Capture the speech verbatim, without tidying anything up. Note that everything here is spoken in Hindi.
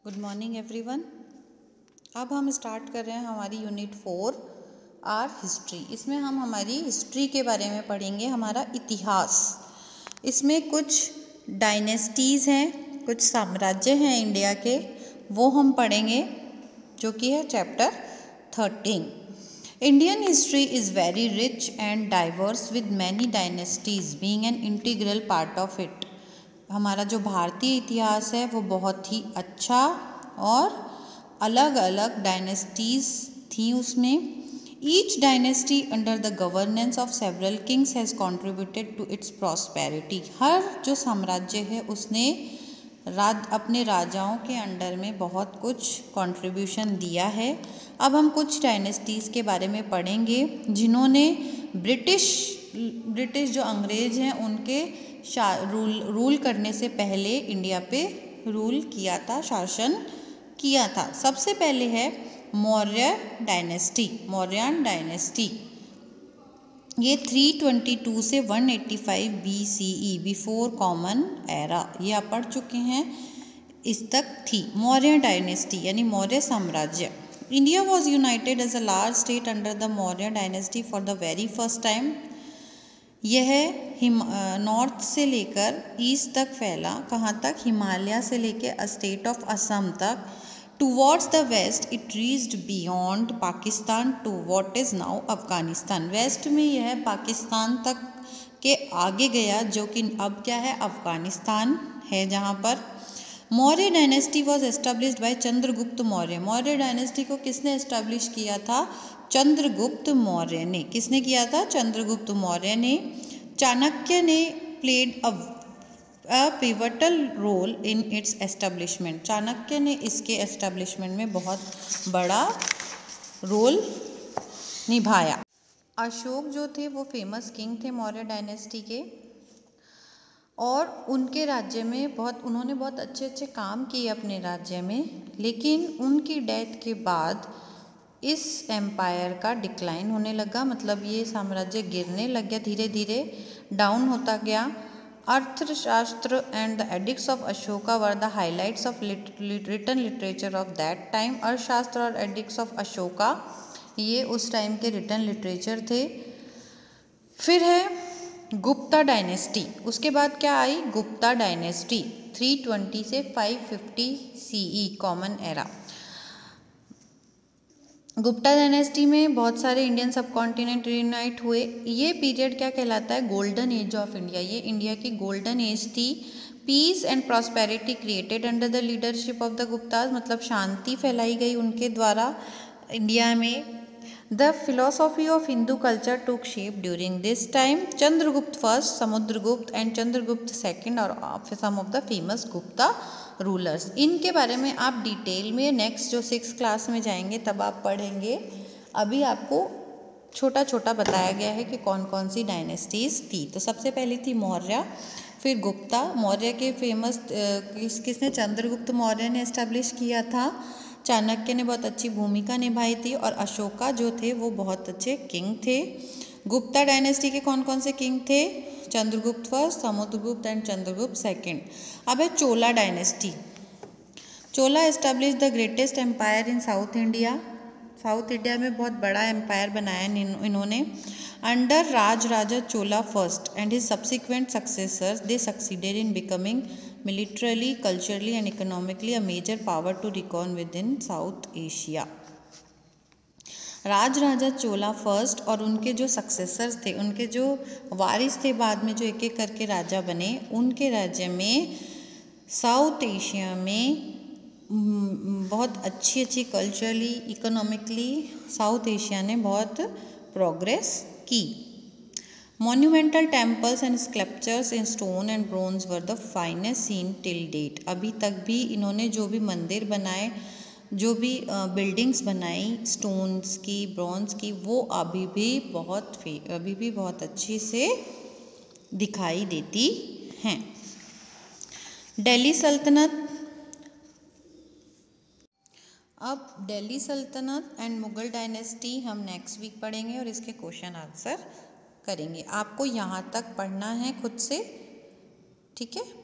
Good morning everyone. अब हम स्टार्ट कर रहे हैं हमारी यूनिट फोर आर हिस्ट्री। इसमें हम हमारी हिस्ट्री के बारे में पढ़ेंगे, हमारा इतिहास। इसमें कुछ डायनेस्टीज़ हैं, कुछ साम्राज्य हैं इंडिया के, वो हम पढ़ेंगे, जो कि है chapter thirteen. Indian history is very rich and diverse with many dynasties being an integral part of it. हमारा जो भारतीय इतिहास है वो बहुत ही अच्छा और अलग अलग डायनेस्टीज थी उसमें। Each dynasty under the governance of several kings has contributed to its prosperity. हर जो साम्राज्य है उसने राज अपने राजाओं के अंडर में बहुत कुछ कंट्रीब्यूशन दिया है। अब हम कुछ डायनेस्टीज़ के बारे में पढ़ेंगे जिन्होंने ब्रिटिश ब्रिटिश जो अंग्रेज हैं उनके रूल रूल करने से पहले इंडिया पे रूल किया था, शासन किया था। सबसे पहले है मौर्य डायनेस्टी, मौर्यन डायनेस्टी। ये तीन सौ बाईस से एक सौ पचासी बीसीई, बिफोर कॉमन एरा, ये आप पढ़ चुके हैं, इस तक थी मौर्य डायनेस्टी यानी मौर्य साम्राज्य। India was united as a large state under the Maurya dynasty for the very first time. यह हिम नॉर्थ से लेकर ईस्ट तक फैला, कहाँ तक? हिमालय से लेकर स्टेट ऑफ असम तक। Towards the west it reached beyond Pakistan to what is now Afghanistan. West में यह पाकिस्तान तक के आगे गया, जो कि अब क्या है? अफगानिस्तान है जहाँ पर। Maurya dynasty was established by Chandragupta Maurya. Maurya dynasty को किसने एस्टेब्लिश किया था? चंद्रगुप्त मौर्य ने। किसने किया था? चंद्रगुप्त मौर्य ने। चाणक्य ने played a pivotal role in its establishment. Chanakya ने इसके एस्टेब्लिशमेंट में बहुत बड़ा रोल निभाया। अशोक जो थे वो फेमस किंग थे मौर्य डायनेस्टी के, और उनके राज्य में बहुत उन्होंने बहुत अच्छे अच्छे काम किए अपने राज्य में। लेकिन उनकी डेथ के बाद इस एम्पायर का डिक्लाइन होने लगा, मतलब ये साम्राज्य गिरने लग गया, धीरे धीरे डाउन होता गया। Arthashastra and the edicts of Ashoka were the highlights of written literature of that time. Arthashastra और एडिक्ट्स ऑफ अशोका ये उस टाइम के रिटन लिटरेचर थे। फिर है गुप्ता डायनेस्टी। उसके बाद क्या आई? गुप्ता डायनेस्टी, तीन सौ बीस से पाँच सौ पचास CE, common era. Gupta dynasty में बहुत सारे इंडियन सब कॉन्टिनेंट यूनाइट हुए। ये पीरियड क्या कहलाता है? Golden age of India. ये इंडिया की गोल्डन एज थी। Peace and prosperity created under the leadership of the Guptas, मतलब शांति फैलाई गई उनके द्वारा इंडिया में। The philosophy of Hindu culture took shape during this time. Chandragupta first, Samudragupta and Chandragupta second और some of the famous Gupta rulers. इनके बारे में आप डिटेल में नेक्स्ट जो सिक्स क्लास में जाएंगे तब आप पढ़ेंगे। अभी आपको छोटा छोटा बताया गया है कि कौन कौन सी डायनेस्टीज थी। तो सबसे पहली थी मौर्य, फिर गुप्ता। मौर्य के फेमस किस किसने? चंद्रगुप्त मौर्य ने एस्टेब्लिश किया था। चाणक्य ने बहुत अच्छी भूमिका निभाई थी, और अशोका जो थे वो बहुत अच्छे किंग थे। गुप्ता डायनेस्टी के कौन कौन से किंग थे? Chandragupta first, Samudragupta and Chandragupta second. अब है Chola dynasty. Chola establish the greatest empire in south India. South India में बहुत बड़ा एम्पायर बनाया इन्होंने। Under Raj Raja Chola first and his subsequent successors they succeeded in becoming militarily, culturally and economically a major power to reckon with in south Asia. Raj Raja Chola first और उनके जो सक्सेसर्स थे, उनके जो वारिस थे बाद में, जो एक एक करके राजा बने, उनके राज्य में साउथ एशिया में बहुत अच्छी अच्छी कल्चरली, इकोनॉमिकली साउथ एशिया ने बहुत प्रोग्रेस की। Monumental temples and sculptures in stone and bronze were the finest seen till date. अभी तक भी इन्होंने जो भी मंदिर बनाए, जो भी बिल्डिंग्स बनाई स्टोन्स की, ब्रॉन्ज की, वो अभी भी बहुत अभी भी बहुत अच्छी से दिखाई देती हैं। दिल्ली सल्तनत। अब दिल्ली सल्तनत एंड मुगल डायनेस्टी हम नेक्स्ट वीक पढ़ेंगे और इसके क्वेश्चन आंसर करेंगे। आपको यहाँ तक पढ़ना है खुद से, ठीक है।